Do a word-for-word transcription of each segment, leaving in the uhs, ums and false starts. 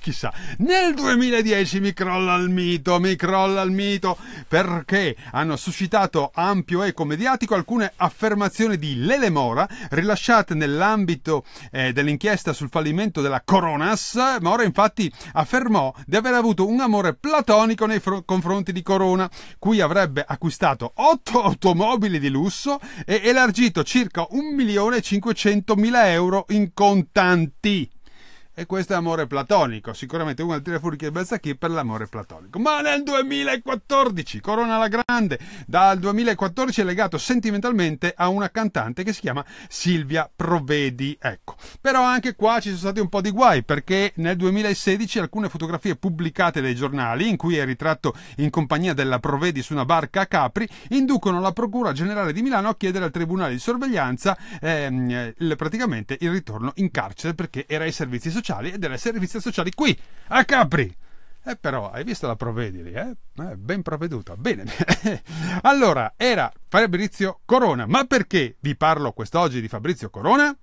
chissà. Nel duemiladieci mi crolla il mito, mi crolla il mito, perché hanno suscitato ampio eco mediatico alcune affermazioni di Lele Mora rilasciate nell'ambito eh, dell'inchiesta sul fallimento della Coronas. Mora infatti affermò di aver avuto un amore platonico nei fr- confronti di Corona, cui avrebbe acquistato otto automobili di lusso e elargito circa un milione e cinquecentomila euro in contanti. E questo è amore platonico, sicuramente uno al tira fuori che Balzacchi per l'amore platonico. Ma nel duemilaquattordici, Corona la Grande, dal duemilaquattordici è legato sentimentalmente a una cantante che si chiama Silvia Provedi. Ecco, però anche qua ci sono stati un po' di guai, perché nel duemilasedici alcune fotografie pubblicate dai giornali, in cui è ritratto in compagnia della Provedi su una barca a Capri, inducono la Procura Generale di Milano a chiedere al Tribunale di Sorveglianza ehm, il, praticamente il ritorno in carcere, perché era ai servizi sociali e delle servizi sociali qui a Capri. Eh, però hai visto la Provedi lì, eh? Eh, ben provveduta, bene. Allora, era Fabrizio Corona. Ma perché vi parlo quest'oggi di Fabrizio Corona?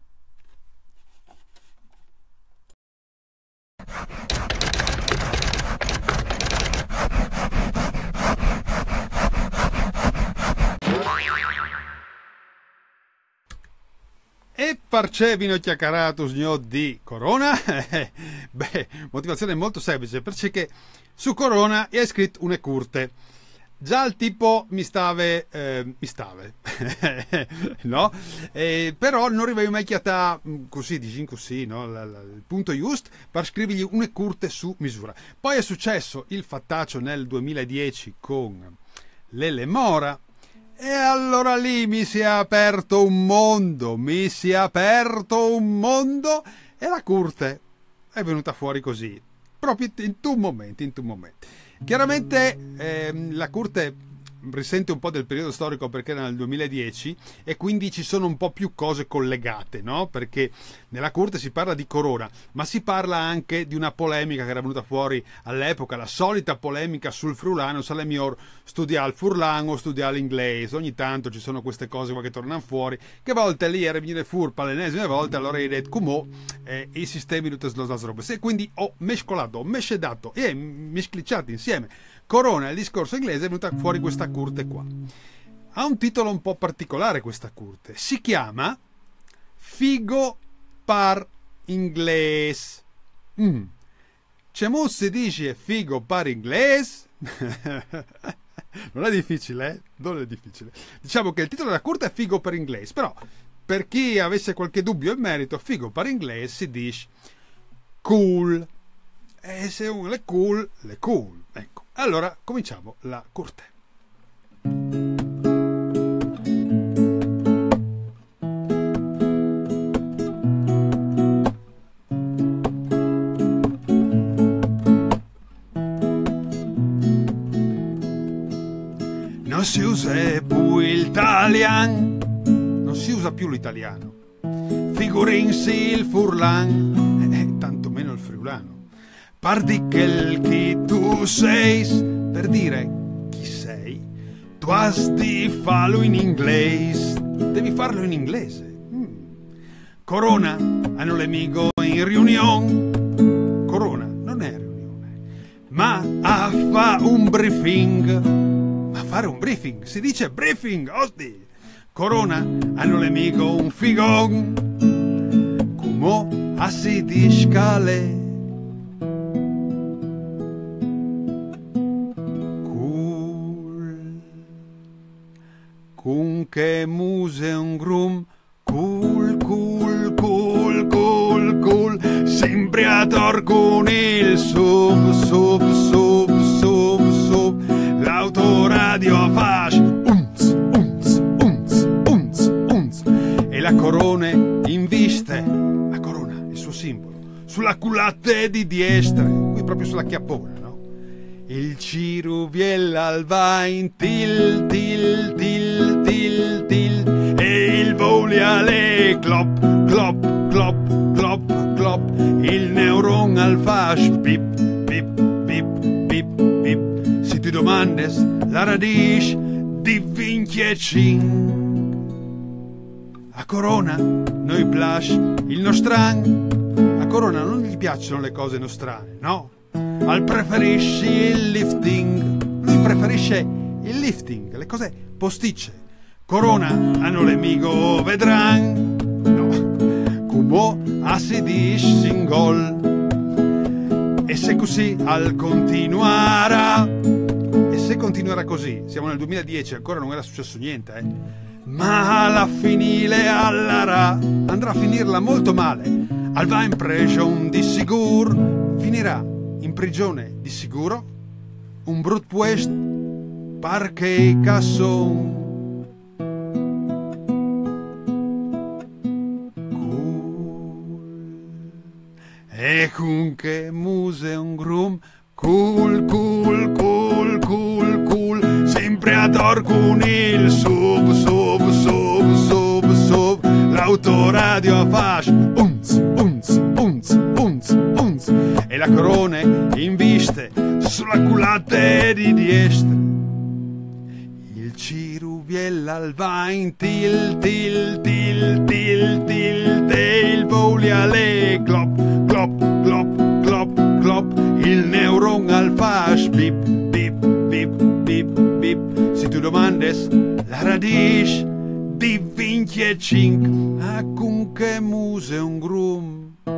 E parcevino chiacchierato di Corona? Beh, motivazione molto semplice, perché su Corona è scritto une curte. Già il tipo mi stave, eh, mi stave, no? E, però non avevo mai chiata così, diciamo così, no? La, la, il punto giusto per scrivergli une curte su misura. Poi è successo il fattaccio nel duemiladieci con Lele Mora. E allora lì mi si è aperto un mondo, mi si è aperto un mondo e la curte è venuta fuori così, proprio in un momento, in un momento. Chiaramente ehm, la curte risente un po' del periodo storico perché era nel duemiladieci e quindi ci sono un po' più cose collegate, no? Perché nella curte si parla di Corona, ma si parla anche di una polemica che era venuta fuori all'epoca, la solita polemica sul friulano, se è miglior studiare il furlan o studiare l'inglese. Ogni tanto ci sono queste cose qua che tornano fuori, che a volte lì era venire furpa l'ennesime volte, allora hai detto come eh, i sistemi tutte le robe. Se quindi ho mescolato, ho mescedato e misclicciati insieme Corona e il discorso inglese, è venuta fuori questa curte qua. Ha un titolo un po' particolare questa curte, si chiama Figo par inglese. Mm. C'è si dice figo par inglese? Non è difficile, eh? Non è difficile. Diciamo che il titolo della curte è Figo per inglese, però per chi avesse qualche dubbio in merito, figo per inglese si dice cool. E se uno è cool, è cool. Ecco. Allora, cominciamo la curte. Non si usa più l'italiano, non si usa più l'italiano. Figurinsi il furlan, e eh, tanto meno il friulano. Parti che il chi tu sei, per dire chi sei, tu has di farlo in inglese, devi farlo in inglese. Mm. Corona hanno l'amico in riunione, Corona non è riunione, ma a fa un briefing, ma fare un briefing, si dice briefing, osti. Corona hanno l'amico un figon, come a si di scale. Con che muse un grum, cool, cool, cool, cool, cool, sembriator con il sub, sub, sub, sub, sub, l'autoradio fasc, unz, unz, unz, unz, unz, e la corona inviste, la corona, il suo simbolo, sulla culotte di diestra, qui proprio sulla chiappona, no? Il ciruviel al vain, til, til, til, til, til, e il voliale, clop, clop, clop, clop, clop, il neuron al fasc, pip, pip, pip, pip, pip. Se ti domandes la radice di vinchiecin, a Corona noi plash il nostran, a Corona non gli piacciono le cose nostrane, no? Al preferisci il lifting. Lui preferisce il lifting, le cose posticce. Corona hanno l'amico vedran. No, come si dice single. E se così al continuarà. E se continuerà così, siamo nel duemiladieci, ancora non era successo niente, eh? Ma alla finire all'ara andrà a finirla molto male. Al va in prigione di sicuro. Finirà in prigione di sicuro. Un brut puest perché casson. E con che museum grum, cool, cool, cool, cool, cool, sempre a dor con il sub, sub, sub, sub, sub, l'autoradio a fascio, unz, unz, unz, unz, unz, e la Corona in viste sulla culata di destra. Il ciruviel al vain, til, til, til, til, til, til, voglia le clop, clop, clop, clop, clop, il neuron al fas, bip, bip, bip, bip, bip. Si tu domandes la radice di venticinque, a con che museum grum.